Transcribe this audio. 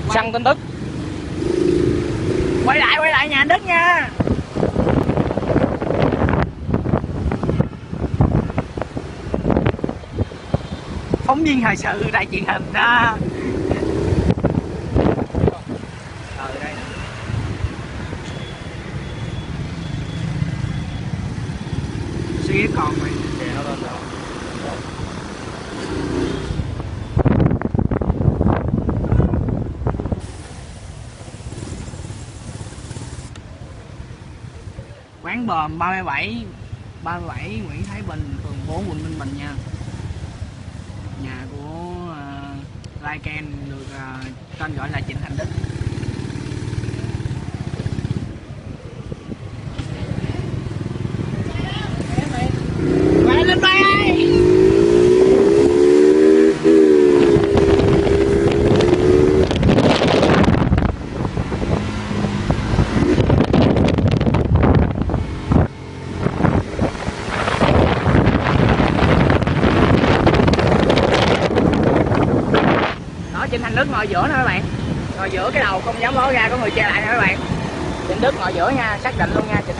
Săn tin tức. Quay lại nhà anh Đức nha. Phóng viên thời sự đài truyền hình đó. Đây. Suy còn mày. Quán bờm 37 Nguyễn Thái Bình, phường 4, quận Ninh Bình nha. Nhà của Lycan được tên gọi là Trịnh Thành Đức. Quay lên đây. Trịnh Thành Đức ngồi giữa nè các bạn, ngồi giữa cái đầu không dám ló ra, có người che lại nè các bạn. Trịnh Đức ngồi giữa nha, xác định luôn nha.